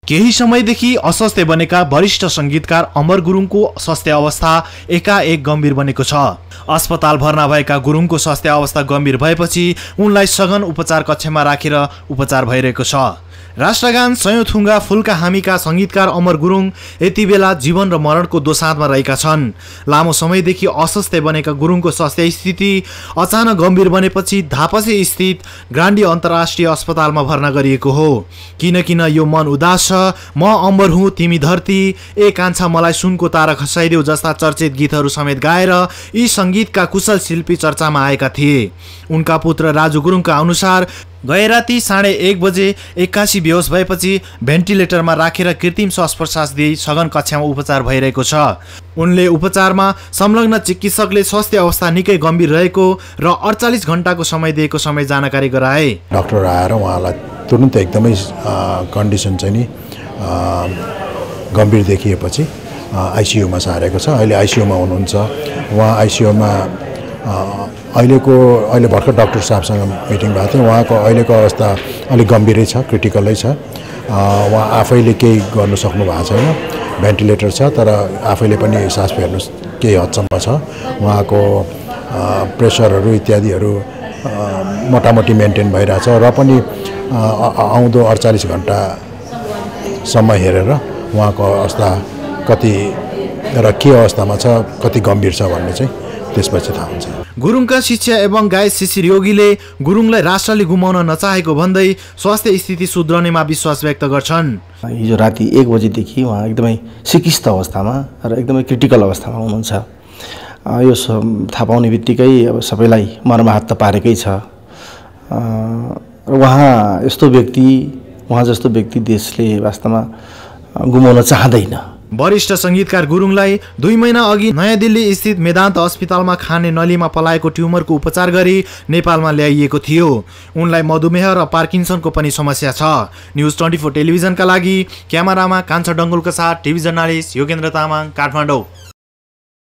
केही समयदेखि अस्वस्थ्य बनेका वरिष्ठ संगीतकार अमर गुरुङको स्वास्थ्य अवस्था एकाएक गम्भीर बनेको छ। अस्पताल भर्ना भएका गुरुङको स्वास्थ्य अवस्था गम्भीर भएपछि उनलाई सघन उपचार कक्षमा राखेर उपचार भइरहेको छ। राष्ट्रगान सयौं थुङ्गा फुलका हामीका संगीतकार अमर गुरुङ यति बेला जीवन र मरणको दोसाँधमा रहेका छन्। लामो समयदेखि अस्वस्थ्य बनेका गुरुङको स्वास्थ्य स्थिति अचानक गम्भीर बनेपछि धापसे स्थित ग्रान्डी अन्तर्राष्ट्रिय अस्पतालमा भर्ना गरिएको हो। किन यो मन उदास छ, म अमर हुँ तिमी धरती, ए कान्छा मलाई सुनको तारा खसाइदेऊ जस्ता चर्चित गीतहरू समेत गाएर यी संगीतका कुशल शिल्पी चर्चामा आएका थिए। उनका पुत्र राजु गुरुङका अनुसार गए राति 1:30 बजे 81 बेहोस भएपछि भेन्टिलेटरमा राखेर कृत्रिम श्वास प्रश्वास दिई सघन कक्षामा उपचार भइरहेको छ। उनले उपचारमा संलग्न चिकित्सकले स्वास्थ्य अवस्था निकै गम्भीर रहेको र 48 घण्टाको समय दिएको समय जानकारी गराए। डाक्टर आएर उहाँलाई तुरुन्त एकदमै कन्डिसन चाहिँ नि गम्भीर देखिएपछि आइसियुमा सारेको छ। अहिले आइसियुमा हुनुहुन्छ उहाँ। आइसियुमा अहिले भर्खर डाक्टर साहबसँग मिटिङ भएको थियो। उहाँको अहिलेको अवस्था अलिक गम्भीरै छ, क्रिटिकलै छ। उहाँ आफैले केही गर्नु सक्नु भएको छैन, भेन्टिलेटर छ तर आफैले पनि सास फेर्नु केही हदसम्म छ। उहाँको प्रेसरहरू इत्यादिहरू मोटामोटी मेन्टेन भइरहेछ र पनि आउँदो 48 घण्टासम्म हेरेर उहाँको अवस्था कति र के अवस्थामा छ, कति गम्भीर छ भन्ने चाहिँ त्यसपछि थाहा हुन्छ। गुरुङका शिष्य एवं गायक शिशिर योगीले गुरुङलाई राष्ट्रले गुमाउन नचाहेको भन्दै स्वास्थ्य स्थिति सुध्रनेमा विश्वास व्यक्त गर्छन्। हिजो राति 1 बजेदेखि उहाँ एकदमै सिकिस्त अवस्थामा र एकदमै क्रिटिकल अवस्थामा हुनुहुन्छ। यो थाहा पाउने बित्तिकै अब सबैलाई मर्माहत त पारेकै छ। उहाँ जस्तो व्यक्ति देशले वास्तवमा गुमाउन चाहँदैन। वरिष्ठ संगीतकार गुरुङलाई 2 महिना अघि नयाँ दिल्ली स्थित मेदान्त अस्पतालमा खाने नलीमा पलाएको ट्युमरको उपचार गरी नेपालमा ल्याइएको थियो। उनलाई मधुमेह र पार्किन्सनको पनि समस्या छ। न्युज 24 टेलिभिजनका लागि क्यामेरामा कान्छा डङ्गुलका साथ टिभी जर्नलिस्ट योगेन्द्र तामाङ, काठमाडौँ।